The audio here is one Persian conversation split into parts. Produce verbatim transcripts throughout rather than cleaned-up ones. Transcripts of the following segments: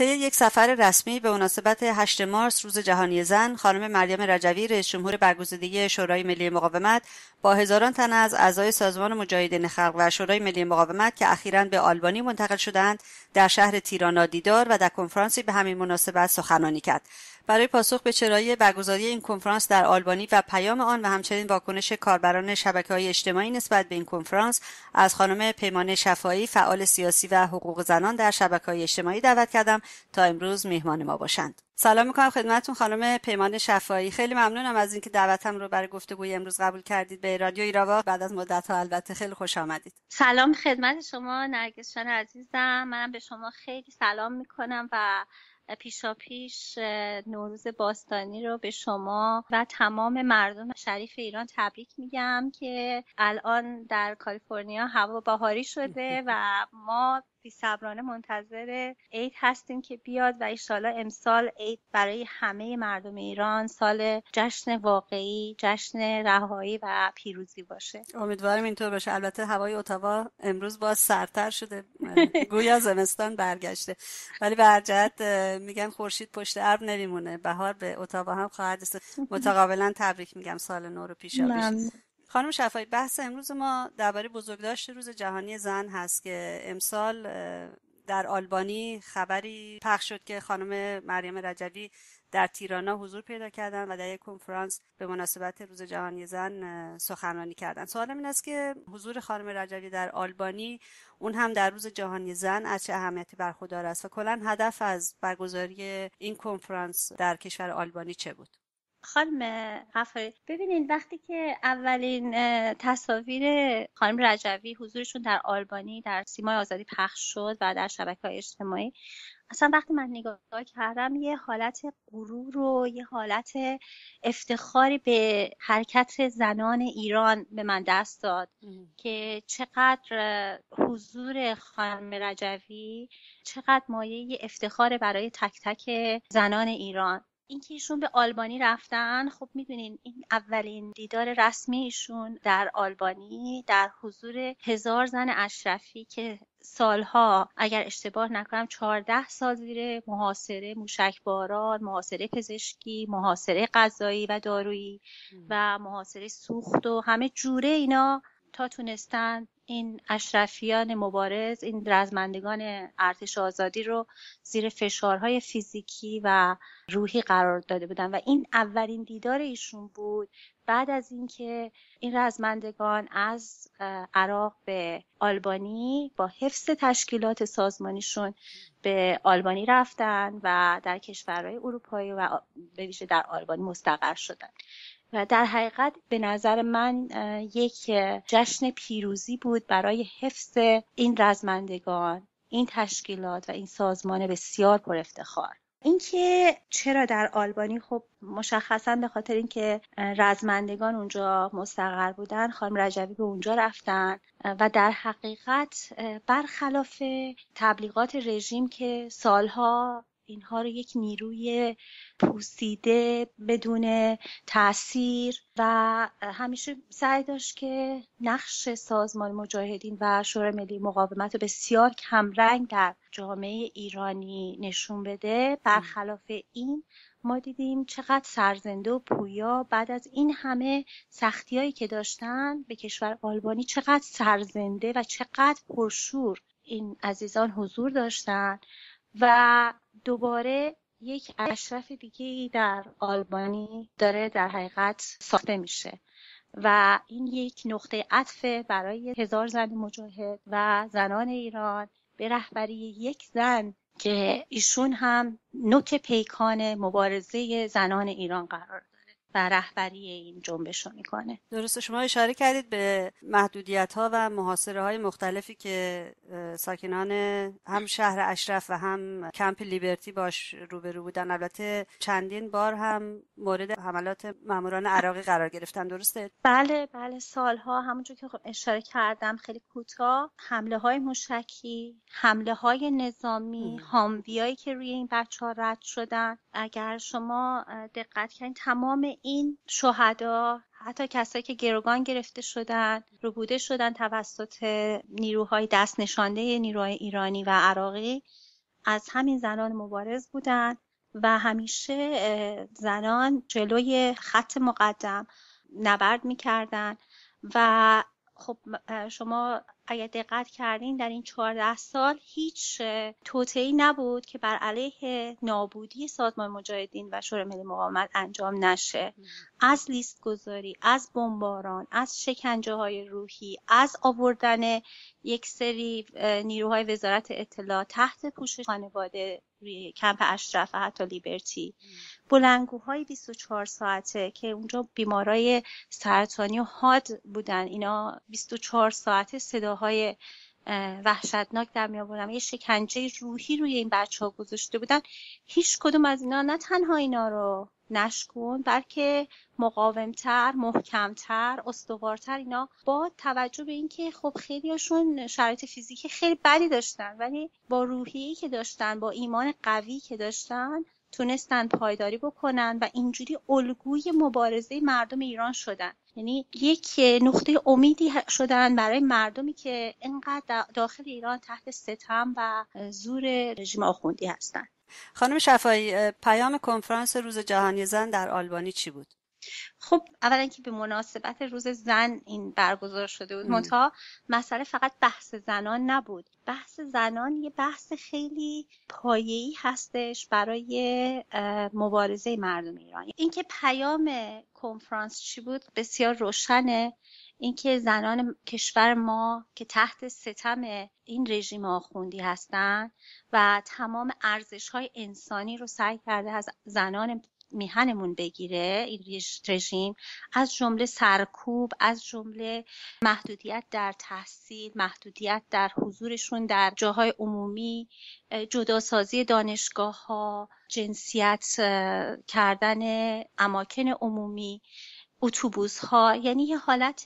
طی یک سفر رسمی به مناسبت هشتم مارس روز جهانی زن، خانم مریم رجوی رئیس جمهور برگزیده شورای ملی مقاومت با هزاران تن از اعضای سازمان مجاهدین خلق و شورای ملی مقاومت که اخیراً به آلبانی منتقل شدند، در شهر تیرانا دیدار و در کنفرانسی به همین مناسبت سخنرانی کرد. برای پاسخ به چرایی برگزاری این کنفرانس در آلبانی و پیام آن و همچنین واکنش کاربران شبکه‌های اجتماعی نسبت به این کنفرانس، از خانم پیمان شفاعی، فعال سیاسی و حقوق زنان در شبکه‌های اجتماعی دعوت کردم تا امروز میهمان ما باشند. سلام می‌کنم خدمتتون خانم پیمان شفاعی. خیلی ممنونم از اینکه دعوتم رو برای گفتگوی امروز قبول کردید به رادیو ایراوا. بعد از مدت‌ها البته خیلی خوش آمدید. سلام خدمت شما نرگس جان عزیزم. منم به شما خیلی سلام می‌کنم و پیشا پیش نوروز باستانی رو به شما و تمام مردم شریف ایران تبریک میگم که الان در کالیفرنیا هوا بهاری شده و ما بی‌صبرانه منتظر عید هستیم که بیاد و انشالله امسال عید برای همه مردم ایران سال جشن واقعی، جشن رهایی و پیروزی باشه. امیدوارم اینطور باشه. البته هوای اتاوا امروز باز سردتر شده، گویا زمستان برگشته، ولی به هر جهت میگن خورشید پشت ابر نمیمونه، بهار به اتاوا هم خواهد رسید. متقابلا تبریک میگم، سال نو رو پیشا پیش. خانم شفاعی، بحث امروز ما درباره بزرگداشت روز جهانی زن هست که امسال در آلبانی خبری پخش شد که خانم مریم رجوی در تیرانا حضور پیدا کردن و در یک کنفرانس به مناسبت روز جهانی زن سخنرانی کردن. سوالم این است که حضور خانم رجوی در آلبانی، اون هم در روز جهانی زن، از چه اهمیتی برخوردار است و کلاً هدف از برگزاری این کنفرانس در کشور آلبانی چه بود؟ خانم غفاری، ببینید وقتی که اولین تصاویر خانم رجوی حضورشون در آلبانی در سیمای آزادی پخش شد و در شبکه‌های اجتماعی، اصلا وقتی من نگاه کردم یه حالت غرور و یه حالت افتخاری به حرکت زنان ایران به من دست داد که چقدر حضور خانم رجوی چقدر مایه افتخار برای تک تک زنان ایران. اینکه ایشون به آلبانی رفتن، خب میدونین این اولین دیدار رسمی ایشون در آلبانی در حضور هزار زن اشرفی که سالها، اگر اشتباه نکنم چهارده سال زیر محاصره موشکباران، محاصره پزشکی، محاصره غذایی و دارویی و محاصره سوخت و همه جوره اینا تا تونستن این اشرفیان مبارز، این رزمندگان ارتش آزادی رو زیر فشارهای فیزیکی و روحی قرار داده بودن و این اولین دیدار ایشون بود. بعد از اینکه این رزمندگان از عراق به آلبانی با حفظ تشکیلات سازمانیشون به آلبانی رفتن و در کشورهای اروپایی و به ویژه در آلبانی مستقر شدن و در حقیقت به نظر من یک جشن پیروزی بود برای حفظ این رزمندگان، این تشکیلات و این سازمان بسیار پر افتخار. اینکه چرا در آلبانی، خب مشخصا به خاطر اینکه رزمندگان اونجا مستقر بودن، خانم رجوی به اونجا رفتن و در حقیقت برخلاف تبلیغات رژیم که سالها اینها رو یک نیروی پوسیده بدون تأثیر و همیشه سعی داشت که نقش سازمان مجاهدین و شورای ملی مقاومت رو بسیار کمرنگ در جامعه ایرانی نشون بده، برخلاف این ما دیدیم چقدر سرزنده و پویا بعد از این همه سختیایی که داشتن به کشور آلبانی، چقدر سرزنده و چقدر پرشور این عزیزان حضور داشتن و دوباره یک اشرف دیگه در آلبانی داره در حقیقت ساخته میشه و این یک نقطه عطف برای هزار زن مجاهد و زنان ایران به رهبری یک زن که ایشون هم نوک پیکان مبارزه زنان ایران قرار داره و رهبری این جنبش رو میکنه. درسته، شما اشاره کردید به محدودیت‌ها و محاصره‌های مختلفی که ساکنان هم شهر اشرف و هم کمپ لیبرتی باش روبرو بودن. البته چندین بار هم مورد حملات ماموران عراقی قرار گرفتن، درسته؟ بله بله، سالها همونجور که اشاره کردم خیلی کوتاه، حمله‌های موشکی، حمله‌های نظامی، هامویایی که روی این بچه‌ها رد شدن. اگر شما دقت کنید تمام این شهدا، حتی کسایی که گروگان گرفته شدن، ربوده شدن توسط نیروهای دست نشانده نیروهای ایرانی و عراقی، از همین زنان مبارز بودن و همیشه زنان جلوی خط مقدم نبرد میکردن و خب شما اگر دقت کردین در این چهارده سال هیچ توطئه‌ای نبود که بر علیه نابودی سازمان مجاهدین و شورای ملی مقاومت انجام نشه. از لیست گذاری، از بمباران، از شکنجه های روحی، از آوردن یک سری نیروهای وزارت اطلاع تحت پوشش خانواده روی کمپ اشرف و حتی لیبرتی، بلندگوهای بیست و چهار ساعته که اونجا بیمارای سرطانی و حاد بودن، اینا بیست و چهار ساعته صداهای وحشتناک در می آوردن، یه شکنجه روحی روی این بچه ها گذاشته بودن. هیچ کدوم از اینا نه تنها اینا رو نشکن، بلکه مقاومتر، محکمتر، استوارتر، اینا با توجه به اینکه خب خیلی هاشون شرایط فیزیکی خیلی بدی داشتن، ولی با روحیه‌ای که داشتن، با ایمان قوی که داشتن، تونستن پایداری بکنن و اینجوری الگوی مبارزه مردم ایران شدن. یعنی یک نقطه امیدی شدن برای مردمی که اینقدر داخل ایران تحت ستم و زور رژیم آخوندی هستن. خانم شفاعی، پیام کنفرانس روز جهانی زن در آلبانی چی بود؟ خب اولا که به مناسبت روز زن این برگزار شده بود، منتها مسئله فقط بحث زنان نبود. بحث زنان یه بحث خیلی پایه‌ای هستش برای مبارزه مردم ایران. اینکه پیام کنفرانس چی بود بسیار روشنه. اینکه زنان کشور ما که تحت ستم این رژیم آخوندی هستن و تمام ارزش‌های انسانی رو سعی کرده از زنان میهنمون بگیره این رژیم، از جمله سرکوب، از جمله محدودیت در تحصیل، محدودیت در حضورشون در جاهای عمومی، جداسازی دانشگاه‌ها، جنسیت کردن اماکن عمومی، اتوبوس‌ها، یعنی یه حالت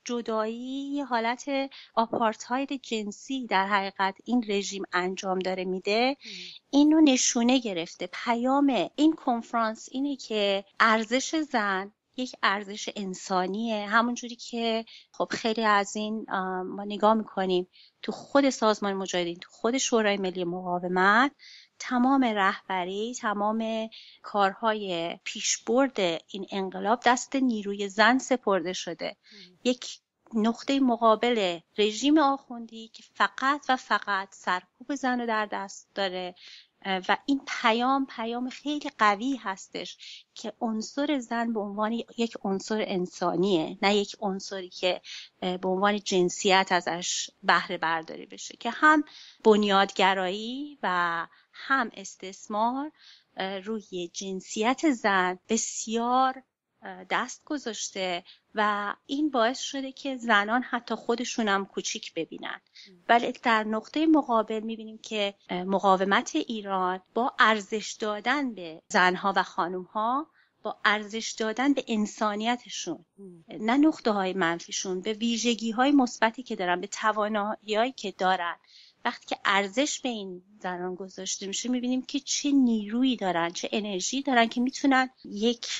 جدایی، یه حالت آپارتاید جنسی در حقیقت این رژیم انجام داره میده. اینو نشونه گرفته. پیام این کنفرانس اینه که ارزش زن یک ارزش انسانیه، همونجوری که خب خیلی از این ما نگاه میکنیم تو خود سازمان مجاهدین، تو خود شورای ملی مقاومت، تمام رهبری، تمام کارهای پیشبرد این انقلاب دست نیروی زن سپرده شده. یک نقطه مقابل رژیم آخوندی که فقط و فقط سرکوب زن رو در دست داره و این پیام پیام خیلی قوی هستش که عنصر زن به عنوان یک عنصر انسانیه، نه یک عنصری که به عنوان جنسیت ازش بهره برداری بشه، که هم بنیادگرایی و هم استثمار روی جنسیت زن بسیار دست گذاشته و این باعث شده که زنان حتی خودشون هم کوچیک ببینن. ولی در نقطه مقابل میبینیم که مقاومت ایران با ارزش دادن به زنها و خانومها، با ارزش دادن به انسانیتشون، نه نقطه های منفیشون، به ویژگی های مثبتی که دارن، به توانایی‌هایی که دارن، وقتی که ارزش به این زنان گذاشته میشه میبینیم که چه نیرویی دارن، چه انرژی دارن که میتونن یک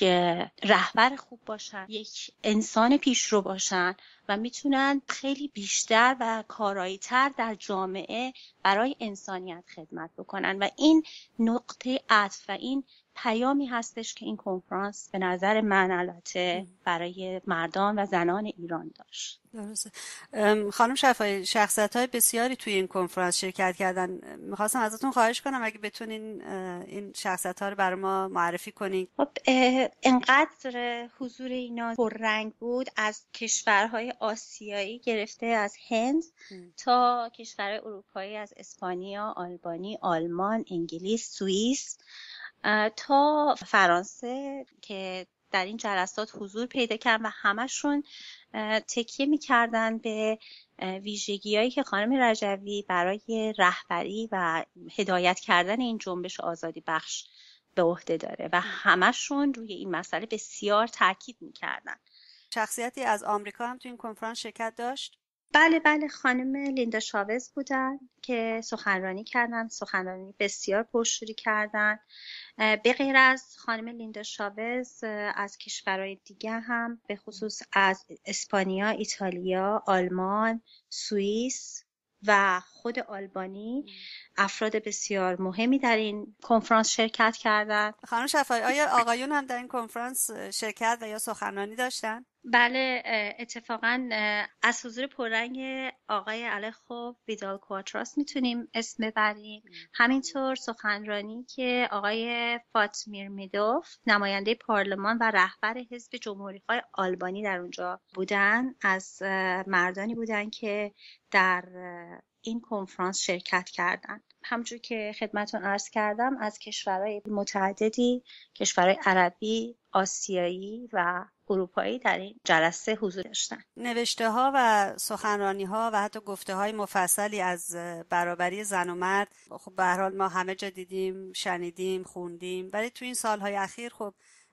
رهبر خوب باشن، یک انسان پیشرو باشن و میتونن خیلی بیشتر و کارایی‌تر در جامعه برای انسانیت خدمت بکنن. و این نقطه عطف و این پیامی هستش که این کنفرانس به نظر من البته برای مردان و زنان ایران داشت. درسته. خانم شفاعی، شخصیت‌های بسیاری توی این کنفرانس شرکت کردن. می‌خواستم ازتون خواهش کنم اگه بتونین این شخصیت‌ها رو برای ما معرفی کنین. خب انقدر حضور اینا پررنگ بود، از کشورهای آسیایی گرفته از هند م. تا کشورهای اروپایی، از اسپانیا، آلبانی، آلمان، انگلیس، سوئیس تا فرانسه که در این جلسات حضور پیدا کردن و همشون تکیه می‌کردن به ویژگی‌هایی که خانم رجوی برای رهبری و هدایت کردن این جنبش آزادی بخش به عهده داره و همشون روی این مسئله بسیار تاکید می‌کردن. شخصیتی از آمریکا هم تو این کنفرانس شرکت داشت؟ بله بله، خانم لیندا شاوز بودن که سخنرانی کردن، سخنرانی بسیار پرشوری کردن. به غیر از خانم لیندا شاوز از کشورهای دیگه هم به خصوص از اسپانیا، ایتالیا، آلمان، سوئیس و خود آلبانی افراد بسیار مهمی در این کنفرانس شرکت کردند. خانم شفایی، آیا آقایون هم در این کنفرانس شرکت و یا سخنرانی داشتن؟ بله، اتفاقا از حضور پررنگ آقای الخو ویدال کواتراس میتونیم اسم ببریم. همینطور سخنرانی که آقای فاطمیر میدوف نماینده پارلمان و رهبر حزب جمهوری‌خواه آلبانی در اونجا بودن، از مردانی بودن که در این کنفرانس شرکت کردند. همونجور که خدمتون عرض کردم از کشورهای متعددی، کشورهای عربی، آسیایی و اروپایی در این جلسه حضور داشتن. نوشته ها و سخنرانی ها و حتی گفته های مفصلی از برابری زن و مرد خب به هر حال ما همه جا دیدیم، شنیدیم، خوندیم، ولی تو این سالهای اخیر خب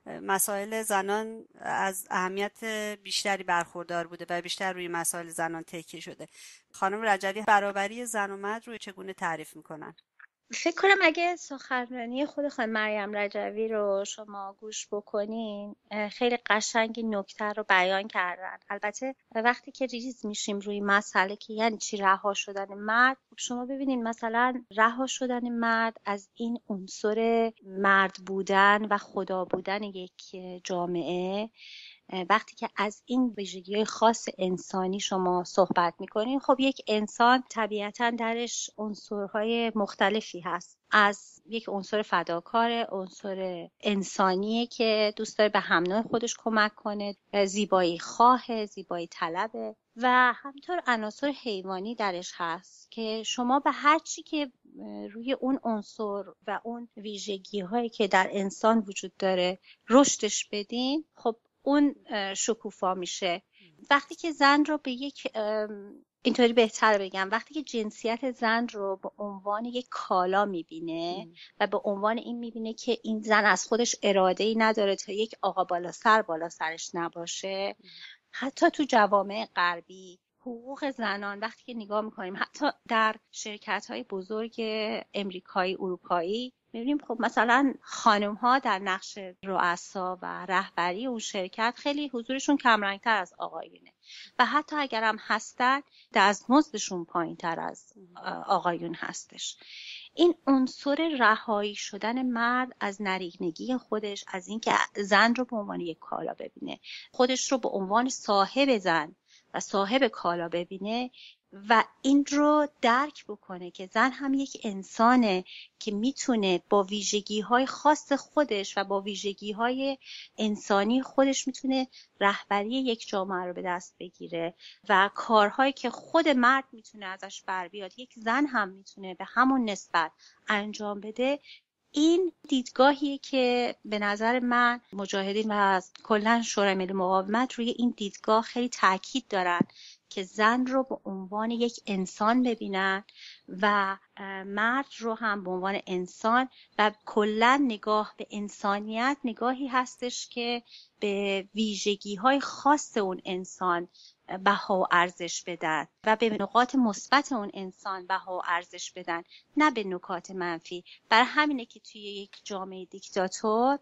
مسائل زنان از اهمیت بیشتری برخوردار بوده و بیشتر روی مسائل زنان تکیه شده. خانم رجوی برابری زن و مرد رو چگونه تعریف میکنن؟ فکر کنم اگه سخنرانی خود خانم مریم رجوی رو شما گوش بکنین خیلی قشنگ نکته رو بیان کردن. البته وقتی که ریز میشیم روی مسئله که یعنی چی رها شدن مرد، شما ببینین مثلا رها شدن مرد از این عنصر مرد بودن و خدا بودن یک جامعه، وقتی که از این ویژگی‌های خاص انسانی شما صحبت می‌کنین، خب یک انسان طبیعتاً درش عنصرهای مختلفی هست. از یک عنصر فداکار، عنصر انسانیه که دوست داره به همنوع خودش کمک کنه، زیبایی خواه، زیبایی طلبه، و همینطور عناصر حیوانی درش هست که شما به هر چی که روی اون عنصر و اون ویژگی‌هایی که در انسان وجود داره رشدش بدین، خب اون شکوفا میشه. وقتی که زن رو به یک، اینطوری بهتر بگم، وقتی که جنسیت زن رو به عنوان یک کالا میبینه و به عنوان این میبینه که این زن از خودش اراده‌ای نداره تا یک آقا بالا سر بالا سرش نباشه. حتی تو جوامع غربی حقوق زنان وقتی که نگاه میکنیم، حتی در شرکت‌های بزرگ امریکایی، اروپایی، می‌بینیم خب مثلا خانم ها در نقش رؤسا و رهبری اون شرکت خیلی حضورشون کمرنگ‌تر از آقایونه و حتی اگر هم هستن دستمزدشون پایین‌تر از آقایون هستش. این عنصر رهایی شدن مرد از نریگنگی خودش، از اینکه زن رو به عنوان یک کالا ببینه، خودش رو به عنوان صاحب زن و صاحب کالا ببینه و این رو درک بکنه که زن هم یک انسانه که میتونه با ویژگی‌های خاص خودش و با ویژگی‌های انسانی خودش میتونه رهبری یک جامعه رو به دست بگیره و کارهایی که خود مرد میتونه ازش بر بیاد یک زن هم میتونه به همون نسبت انجام بده. این دیدگاهیه که به نظر من مجاهدین و کلاً شورای ملی مقاومت روی این دیدگاه خیلی تاکید دارن که زن رو به عنوان یک انسان ببینن و مرد رو هم به عنوان انسان و کلاً نگاه به انسانیت نگاهی هستش که به ویژگی‌های خاص اون انسان بها و ارزش بدن و به نکات مثبت اون انسان بها و ارزش بدن، نه به نکات منفی. برای همینه که توی یک جامعه دیکتاتور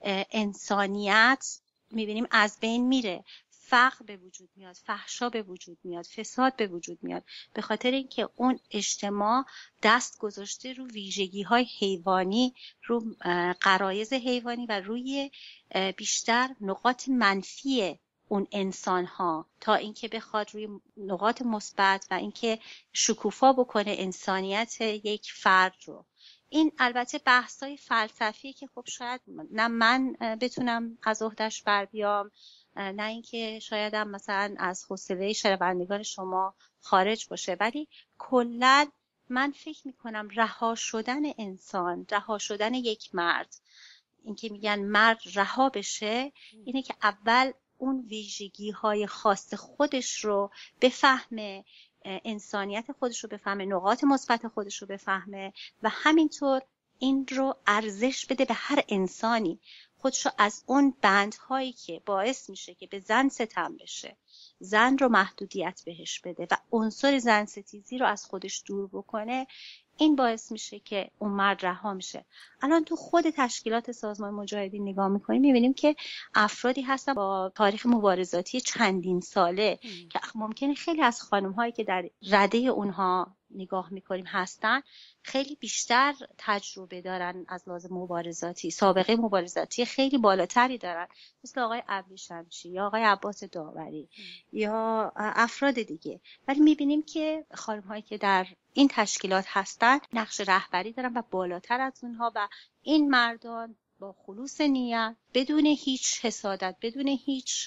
انسانیت می‌بینیم از بین میره، فقر به وجود میاد، فحشا به وجود میاد، فساد به وجود میاد، به خاطر اینکه اون اجتماع دست گذاشته رو ویژگی‌های حیوانی، رو غرایز حیوانی و روی بیشتر نقاط منفی اون انسان ها تا اینکه بخواد روی نقاط مثبت و اینکه شکوفا بکنه انسانیت یک فرد رو. این البته بحث‌های فلسفی که خب شاید نه من بتونم از عهده‌اش بر بیام، نه اینکه شاید هم مثلا از حوصله شنوندگان شما خارج باشه، ولی کلاً من فکر میکنم رها شدن انسان، رها شدن یک مرد، اینکه میگن مرد رها بشه، اینه که اول اون ویژگی‌های خاص خودش رو بفهمه، انسانیت خودش رو بفهمه، نقاط مثبت خودش رو بفهمه و همینطور این رو ارزش بده به هر انسانی، خودش رو از اون بندهایی که باعث میشه که به زن ستم بشه، زن رو محدودیت بهش بده و عنصر زن ستیزی رو از خودش دور بکنه. این باعث میشه که اون مرد رها میشه. الان تو خود تشکیلات سازمان مجاهدین نگاه میکنیم میبینیم که افرادی هستن با تاریخ مبارزاتی چندین ساله ام. که ممکنه خیلی از خانم هایی که در رده اونها نگاه میکنیم هستن خیلی بیشتر تجربه دارن، از لحاظ مبارزاتی سابقه مبارزاتی خیلی بالاتری دارن، مثل آقای ابری شمشی یا آقای عباس داوری ام. یا افراد دیگه. ولی میبینیم که خانم هایی که در این تشکیلات هستن نقش رهبری دارن و بالاتر از اونها، و این مردان با خلوص نیت، بدون هیچ حسادت، بدون هیچ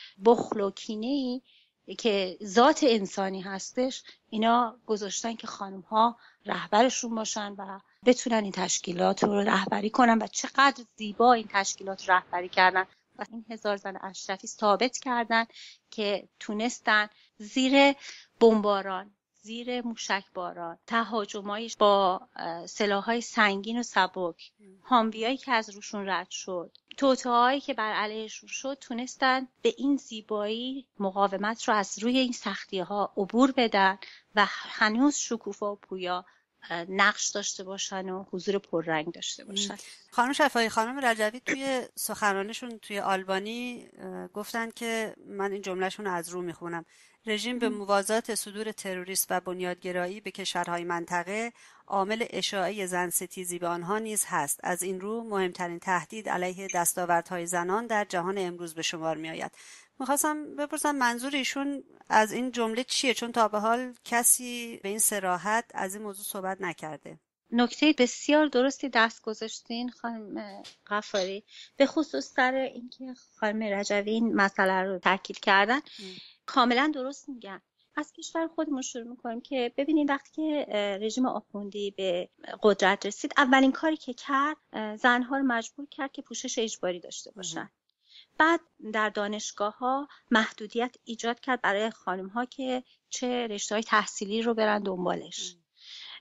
بخل و کینه‌ای که ذات انسانی هستش، اینا گذاشتن که خانم ها رهبرشون باشن و بتونن این تشکیلات رو رهبری کنن. و چقدر زیبا این تشکیلات رهبری کردن و این هزار زن اشرفی ثابت کردن که تونستن زیر بمباران، زیر موشکباران، تهاجمایش با سلاح‌های سنگین و سبک، هامویایی که از روشون رد شد، توطئه‌هایی که بر علیهشون شد، تونستن به این زیبایی مقاومت رو از روی این سختی‌ها عبور بدن و هنوز شکوفا و پویا نقش داشته باشن و حضور پررنگ داشته باشن. خانم شفایی، خانم رجوی توی سخنرانیشون توی آلبانی گفتن که من این جملهشون از رو میخونم: رژیم به موازات صدور تروریست و بنیادگرایی به کشورهای منطقه عامل اشاعه زن ستیزی به آنها نیز هست. از این رو مهمترین تهدید علیه دستاوردهای زنان در جهان امروز به شمار می آید. میخواستم بپرسم منظور ایشون از این جمله چیه، چون تا به حال کسی به این صراحت از این موضوع صحبت نکرده. نکته بسیار درستی دست گذاشتین خانم غفاری، به خصوص سر اینکه خانم رجوی این مسئله رو تاکید کردن. م. کاملا درست میگن. از کشور خودمون شروع میکنیم که ببینید وقتی که رژیم آخوندی به قدرت رسید، اولین کاری که کرد زنها رو مجبور کرد که پوشش اجباری داشته باشن. م. بعد در دانشگاه‌ها محدودیت ایجاد کرد برای خانم‌ها که چه رشته‌های تحصیلی رو برن دنبالش. م.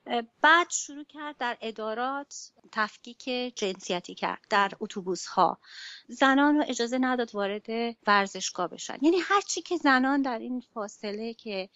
بعد شروع کرد در ادارات تفکیک جنسیتی کرد، در اتوبوس‌ها زنان رو اجازه نداد وارد ورزشگاه بشن. یعنی هر چی که زنان در این فاصله که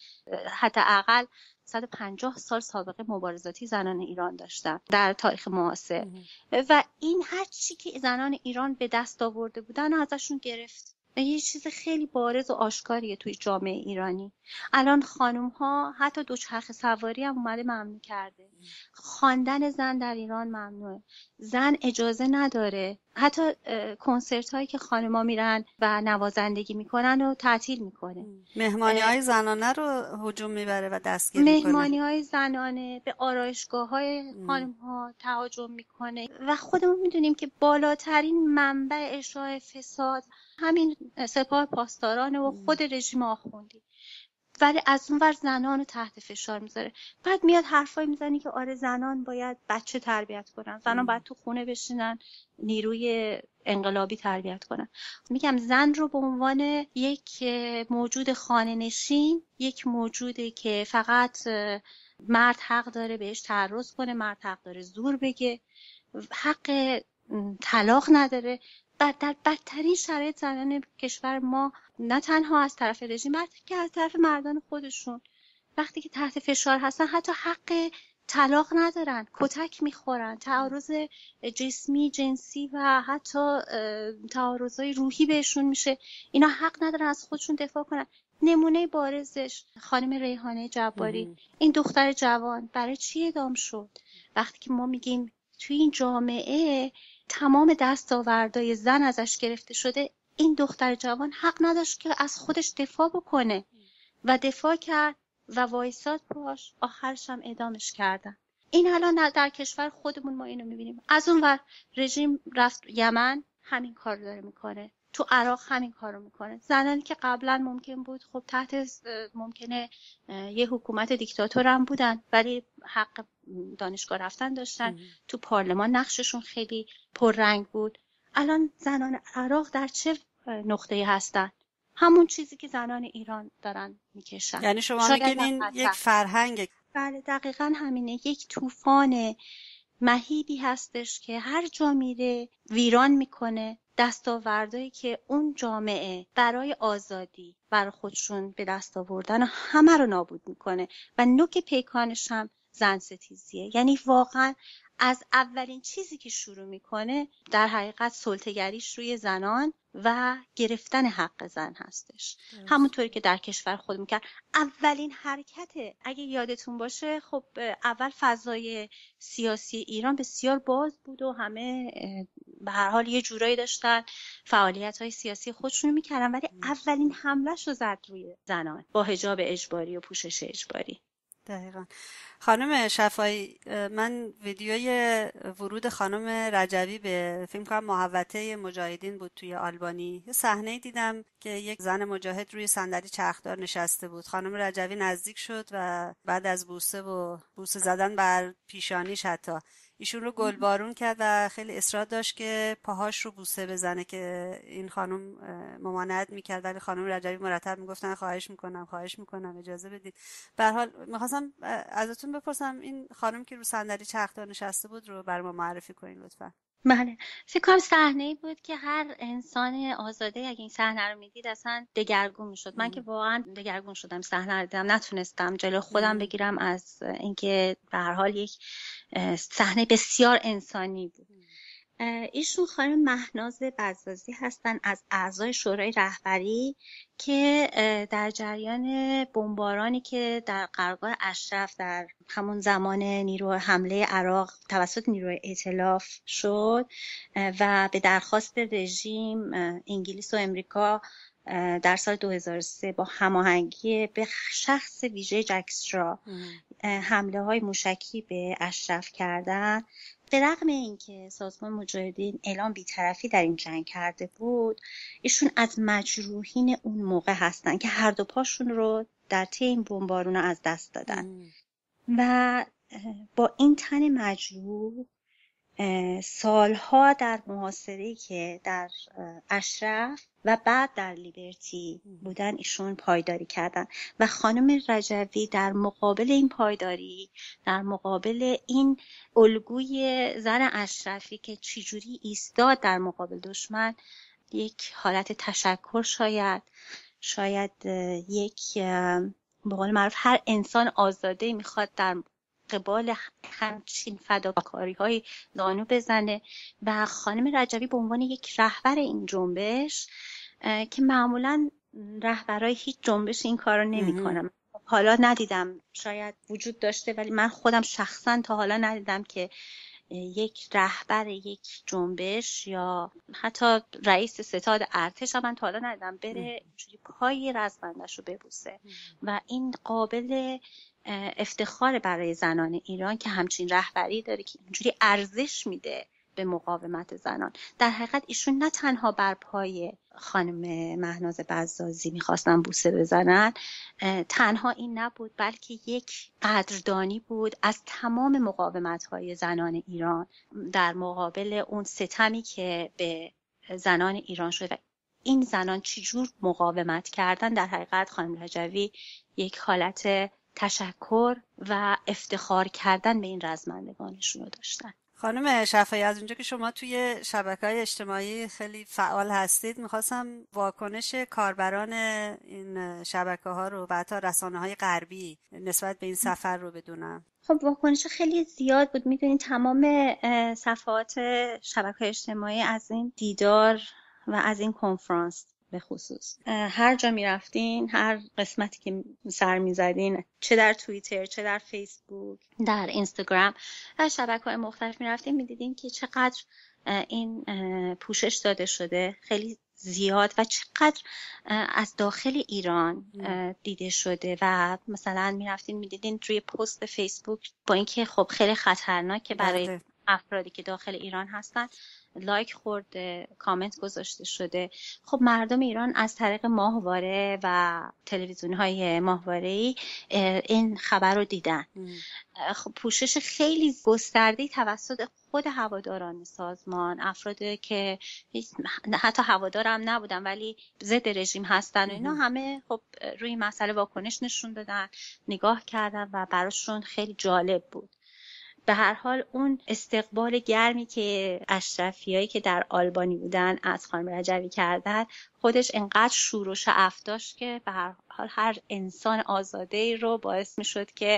حداقل صد و پنجاه سال سابقه مبارزاتی زنان ایران داشتن در تاریخ معاصر و این هر چی که زنان ایران به دست آورده بودن ازشون گرفت. یه چیز خیلی بارز و آشکاریه توی جامعه ایرانی. الان خانوم ها حتی دوچرخه سواری هم اومده ممنوع کرده. خواندن زن در ایران ممنوعه. زن اجازه نداره. حتی کنسرت هایی که خانم ها میرن و نوازندگی میکنن و تعطیل میکنه. مهمانی های زنانه رو هجوم میبره و دستگیر میکنه. مهمانی های زنانه به آرایشگاه های خانم ها تهاجم میکنه و خودمون میدونیم که بالاترین منبع اشاعه فساد همین سپاه پاسداران و خود رژیم آخوندی، ولی از اون ور زنان رو تحت فشار میذاره. بعد میاد حرفایی میزنی که آره زنان باید بچه تربیت کنن، زنان باید تو خونه بشینن نیروی انقلابی تربیت کنن. میگم زن رو به عنوان یک موجود خانه نشین، یک موجودی که فقط مرد حق داره بهش تعرض کنه، مرد حق داره زور بگه، حق طلاق نداره. بعد در بدترین شرایط زنان کشور ما نه تنها از طرف رژیم بلکه از طرف مردان خودشون وقتی که تحت فشار هستن حتی حق طلاق ندارن، کتک میخورن، تعارض جسمی، جنسی و حتی تعارضای روحی بهشون میشه. اینا حق ندارن از خودشون دفاع کنن. نمونه بارزش خانم ریحانه جباری، این دختر جوان برای چی اعدام شد؟ وقتی که ما میگیم توی این جامعه تمام دستاوردهای زن ازش گرفته شده، این دختر جوان حق نداشت که از خودش دفاع بکنه و دفاع کرد و وایساد پاش، آخرش هم اعدامش کردن. این الان در کشور خودمون ما اینو میبینیم. از اون ور رژیم رفت یمن، همین کار داره میکنه. تو عراق همین کارو میکنه. زنانی که قبلا ممکن بود خب تحت ممکنه یه حکومت دیکتاتور هم بودن ولی حق دانشگاه رفتن داشتن، ام. تو پارلمان نقششون خیلی پررنگ بود. الان زنان عراق در چه نقطه‌ای هستن؟ همون چیزی که زنان ایران دارن میکشن. یعنی شما میگین این یک فرهنگ؟ بله دقیقاً همینه. یک طوفان مهیبی هستش که هر جا میره ویران میکنه. دستاوردهایی که اون جامعه برای آزادی برای خودشون به دست آوردن همه رو نابود میکنه و نوک پیکانش هم زن ستیزیه. یعنی واقعا از اولین چیزی که شروع میکنه در حقیقت سلطه‌گریش روی زنان و گرفتن حق زن هستش. همونطوری که در کشور خودمون کرد. اولین حرکت اگه یادتون باشه، خب اول فضای سیاسی ایران بسیار باز بود و همه به هر حال یه جورایی داشتن فعالیت‌های سیاسی خودشون میکردن، ولی اولین حمله‌ش رو زد روی زنان با حجاب اجباری و پوشش اجباری. دقیقا. خانم شفایی، من ویدیوی ورود خانم رجوی به فیلم کنم محوطه مجاهدین بود توی آلبانی، یه صحنه دیدم که یک زن مجاهد روی صندلی چرخدار نشسته بود. خانم رجوی نزدیک شد و بعد از بوسه و بوسه زدن بر پیشانیش حتی ایشون رو گلبارون کرد و خیلی اصرار داشت که پاهاش رو بوسه بزنه که این خانم ممانعت میکرد، ولی خانم رجوی مرتب میگفتن خواهش میکنم خواهش میکنم اجازه بدید. به هر حال میخواستم ازتون بپرسم این خانم که رو صندلی چرخدار نشسته بود رو برای ما معرفی کنین لطفا. بله، فکر کنم صحنه‌ای بود که هر انسان آزاده اگه این صحنه رو میدید اصلا دگرگون میشد. من که واقعا دگرگون شدم صحنه رو دیدم، نتونستم جلو خودم بگیرم از اینکه به هر حال یک صحنه بسیار انسانی بود. ایشون خانم مهناز بزازی هستن از اعضای شورای رهبری که در جریان بمبارانی که در قرارگاه اشرف در همون زمان نیروی حمله عراق توسط نیروی ائتلاف شد و به درخواست رژیم انگلیس و امریکا در سال دو هزار و سه با هماهنگی به شخص ویژه جک استرا حمله های موشکی به اشرف کردن. به رغم اینکه سازمان مجاهدین اعلام بی‌طرفی در این جنگ کرده بود، ایشون از مجروحین اون موقع هستن که هر دو پاشون رو در طی این بمبارون از دست دادن و با این تن مجروح سالها در محاصره‌ای که در اشرف و بعد در لیبرتی بودن ایشون پایداری کردن و خانم رجوی در مقابل این پایداری، در مقابل این الگوی زن اشرفی که چجوری ایستاد در مقابل دشمن، یک حالت تشکر شاید شاید یک به قول معروف هر انسان آزاده میخواد در قبال همچین فداکاری های زانو بزنه و خانم رجوی به عنوان یک رهبر این جنبش که معمولا رهبرای هیچ جنبش این کارو نمی‌کنن، حالا ندیدم، شاید وجود داشته ولی من خودم شخصا تا حالا ندیدم که یک رهبر یک جنبش یا حتی رئیس ستاد ارتش من تا حالا ندیدم بره اینجوری پای رزمندش رو ببوسه و این قابل افتخار برای زنان ایران که همچین رهبری داره که اینجوری ارزش میده به مقاومت زنان. در حقیقت ایشون نه تنها بر پای خانم مهناز بزازی میخواستن بوسه بزنن، تنها این نبود بلکه یک قدردانی بود از تمام مقاومت‌های زنان ایران در مقابل اون ستمی که به زنان ایران شده. این زنان چجور مقاومت کردن، در حقیقت خانم رجوی یک حالت تشکر و افتخار کردن به این رزمندگانشون رو داشتن. خانم شفایی، از اونجا که شما توی شبکه‌های اجتماعی خیلی فعال هستید، میخواستم واکنش کاربران این شبکه‌ها رو و حتی رسانه‌های غربی نسبت به این سفر رو بدونم. خب واکنش خیلی زیاد بود. میدونید تمام صفحات شبکه‌های اجتماعی از این دیدار و از این کنفرانس به خصوص هر جا می رفتین، هر قسمتی که سر می زدین، چه در توییتر، چه در فیسبوک، در اینستاگرام، در شبکه‌های مختلف می رفتین می دیدین که چقدر این پوشش داده شده، خیلی زیاد و چقدر از داخل ایران دیده شده و مثلا می رفتین می دیدین روی پست فیسبوک با اینکه خب خیلی خطرناکه برای افرادی که داخل ایران هستن، لایک خورده، کامنت گذاشته شده. خب مردم ایران از طریق ماهواره و تلویزیون‌های ماهواره‌ای این خبر رو دیدن. خب پوشش خیلی گسترده‌ای توسط خود هواداران سازمان، افرادی که حتی هوادار هم نبودن ولی ضد رژیم هستن و اینا همه خب روی مسئله واکنش نشون دادن، نگاه کردن و براشون خیلی جالب بود. به هر حال اون استقبال گرمی که اشرفیایی که در آلبانی بودن از خانم رجوی کردن خودش انقدر شور و شعف داشت که به هر حال هر انسان آزاده‌ای رو باعث می‌شد که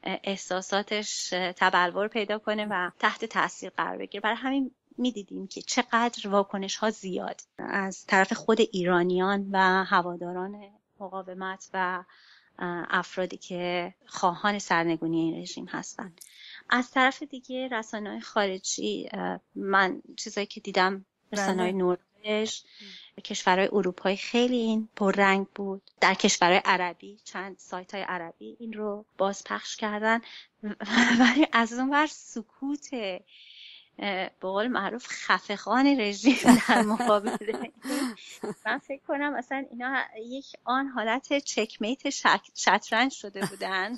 احساساتش تبلور پیدا کنه و تحت تاثیر قرار بگیره. برای همین می‌دیدیم که چقدر واکنش‌ها زیاد از طرف خود ایرانیان و هواداران مقاومت و افرادی که خواهان سرنگونی این رژیم هستند. از طرف دیگه رسانه‌های خارجی، من چیزایی که دیدم رسانه‌های نروژ، کشورهای اروپایی خیلی این پررنگ بود. در کشورهای عربی چند سایت‌های عربی این رو بازپخش کردن، ولی از اون ور سکوت به قول معروف خفه‌خوان رژیم در مقابل من فکر کنم اصلا اینا یک آن حالت چکمیت شطرنج شده بودن.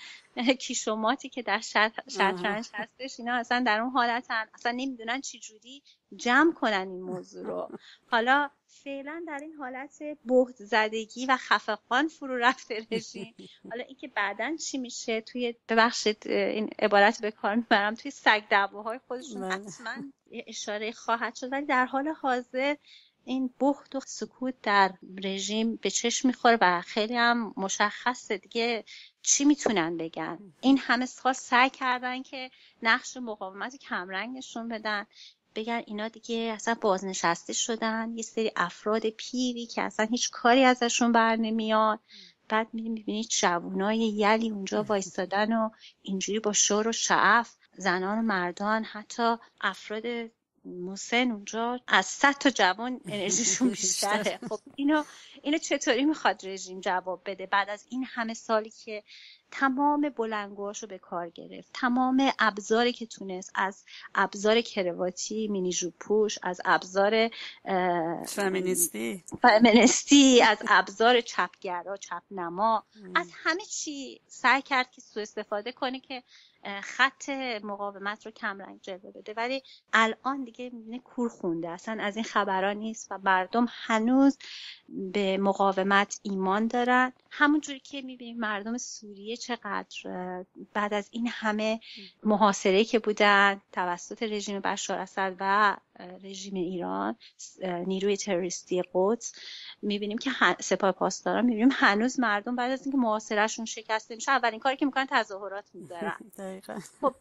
کیشوماتی که در شطرنج هستش اینا اصلا در اون حالتن، اصلا نمیدونن چی جوری جمع کنن این موضوع رو. حالا فعلا در این حالت بهت زدگی و خفقان فرو رفته رژیم. حالا اینکه بعداً چی میشه، توی ببخشید این عبارت به کار میبرم، توی سگ دعواهای خودشون حتما اشاره خواهد شد، ولی در حال حاضر این بهت و سکوت در رژیم به چشم میخوره و خیلی هم مشخصه دیگه چی میتونن بگن. این همه سال سعی کردن که نقش مقاومت کمرنگ نشون بدن، بگن اینا دیگه اصلا بازنشسته شدن، یه سری افراد پیری که اصلا هیچ کاری ازشون بر نمیاد. بعد میبینید جوونای یلی اونجا وایستادن و اینجوری با شور و شعف، زنان و مردان، حتی افراد مسن اونجا از صد تا جوان انرژیشون بیشتره. خب اینو اینو چطوری میخواد رژیم جواب بده بعد از این همه سالی که تمام بلندگوهاشو به کار گرفت، تمام ابزاری که تونست، از ابزار کرواتی، مینی ژوپوش، از ابزار فمینیستی فمینیستی از ابزار چپگرا، چپنما، از همه چی سعی کرد که سوء استفاده کنه که خط مقاومت رو کمرنگ جلوه بده. ولی الان دیگه میبینه کور خونده، اصلا از این خبرها نیست و مردم هنوز به مقاومت ایمان دارن. همونجوری که میبینیم مردم سوریه چقدر بعد از این همه محاصره که بودن توسط رژیم بشار اسد و رژیم ایران، نیروی تروریستی قدس، میبینیم که سپاه پاسداران، میبینیم هنوز مردم بعد از اینکه محاصرهشون شکسته میشه اولین کاری که میکنن تظاهرات میذارن. خب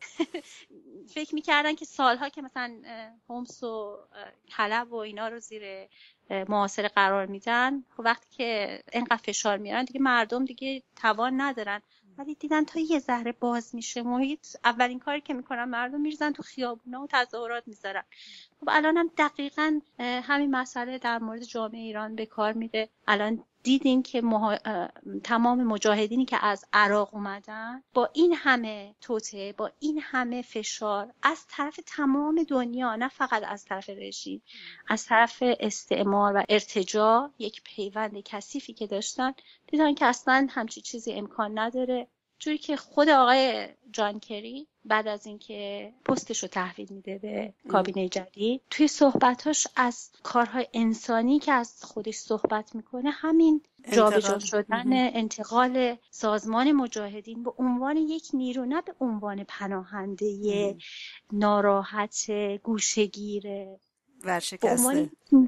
فکر میکردن که سالها که مثلا حمص و حلب و اینا رو زیر محاصره قرار میدن، خب وقتی که اینقدر فشار میارن دیگه مردم دیگه توان ندارن، ولی دیدن تا یه ذره باز میشه محیط، اولین کاری که میکنن مردم میریزن تو خیابونا و تظاهرات میذارن. خب الان هم دقیقاً همین مسئله در مورد جامعه ایران به کار میره. الان دیدین که مها... تمام مجاهدینی که از عراق اومدن با این همه توطئه، با این همه فشار از طرف تمام دنیا، نه فقط از طرف رژیم، از طرف استعمار و ارتجاع، یک پیوند کثیفی که داشتن، دیدن که اصلا همچی چیزی امکان نداره. جوری که خود آقای جان کری بعد از اینکه پستش رو تحویل میده به کابینه جدید، توی صحبتاش از کارهای انسانی که از خودش صحبت میکنه، همین جابجا شدن انتقال سازمان مجاهدین به عنوان یک نیرو، نه به عنوان پناهنده ناراحت گوشه‌گیر ورشکسته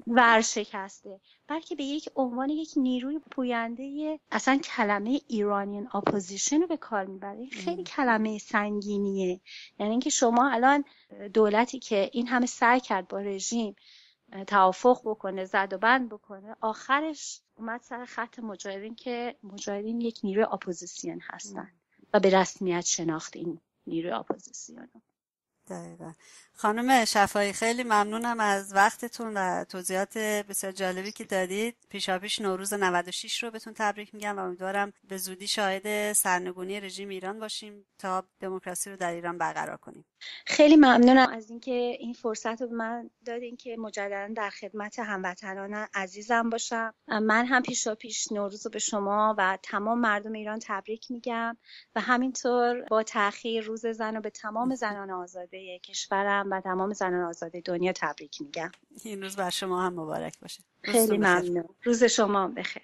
ورشکسته بلکه به یک عنوان یک نیروی پوینده. اصلا کلمه ایرانیان اپوزیشن رو به کار میبره. خیلی کلمه سنگینیه. یعنی اینکه شما الان دولتی که این همه سعی کرد با رژیم توافق بکنه، زد و بند بکنه، آخرش اومد سر خط مجاهدین که مجاهدین یک نیروی اپوزیسیون هستن و به رسمیت شناخت این نیروی اپوزیسیون. دقیقا. خانم شفایی خیلی ممنونم از وقتتون و توضیحات بسیار جالبی که دادید. پیشاپیش نوروز نود و شش رو بهتون تبریک میگم و امیدوارم به زودی شاهد سرنگونی رژیم ایران باشیم تا دموکراسی رو در ایران برقرار کنیم. خیلی ممنونم از اینکه این فرصت رو به من دادین که مجددا در خدمت هموطنان عزیزم باشم. من هم پیشاپیش نوروز رو به شما و تمام مردم ایران تبریک میگم و همینطور با تأخیر روز زن رو به تمام زنان آزاده کشورم و تمام زنان آزاده دنیا تبریک میگم. این روز بر شما هم مبارک باشه. خیلی ممنون. روز شما بخیر.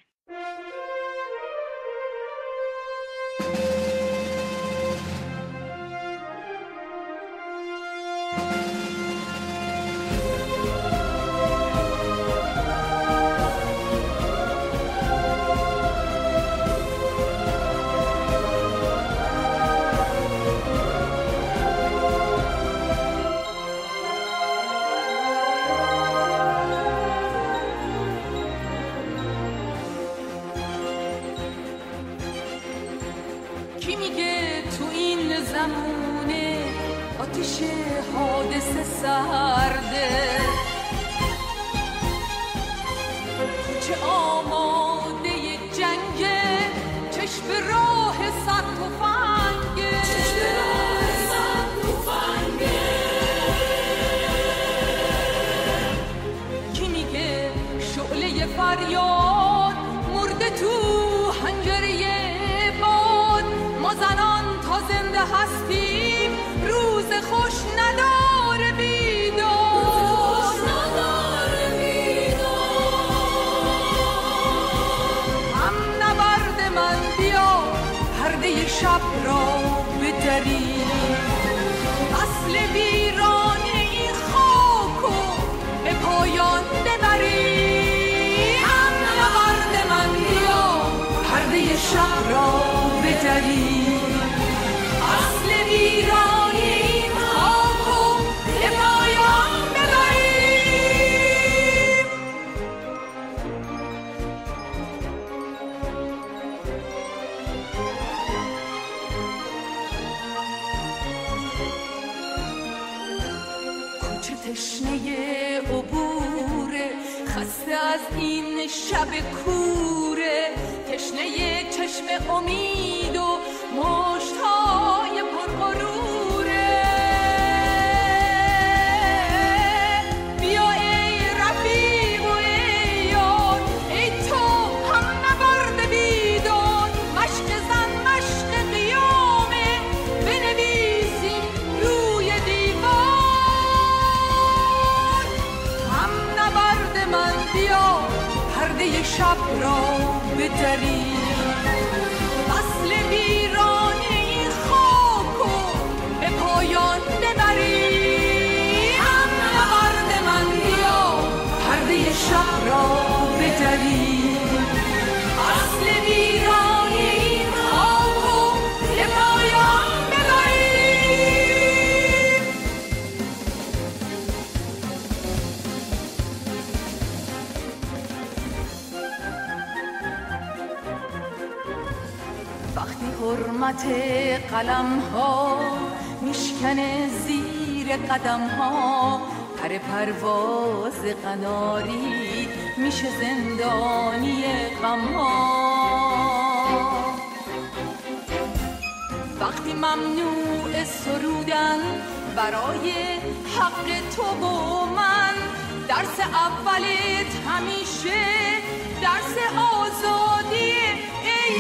فریاد مرده تو حنجره باد. ما زنان تا زنده هستیم روز خوش نداره بیدار. هم نبرد من بیا پرده شب را بدری، اصل ویرانه این خاک و به پایان ببری. هم نبرد من بیا پرده شب را بدری، اصل ویرانه این خاک و به پایان ببری. کوچه تشنه عبوره، خسته از این شب کوره، تشنه چشم امید و مشتای پرغروره. بیا ای رفیق و ای یار، ای تو هم نبرد بیدار. مشق زن مشق قیامه بنویسی روی دیوار. هم نبرد من بیا پرده شب را بدری، اصل ویرانه این خاک و به پایان ببری. هم نبرد من بیا پرده شب را بدری، اصل ویرانه این خاک و به پایان ببری. وقتی حرمت قلم ها میشکنه زیر قدم ها، پر پرواز قناری میشه زندانی غم ها. وقتی ممنوع سرودن برای حق تو و من، درس اولت همیشه درس آزادی ای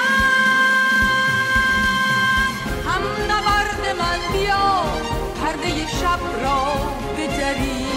زن. هم نبرد من بیا پرده شب را بدری،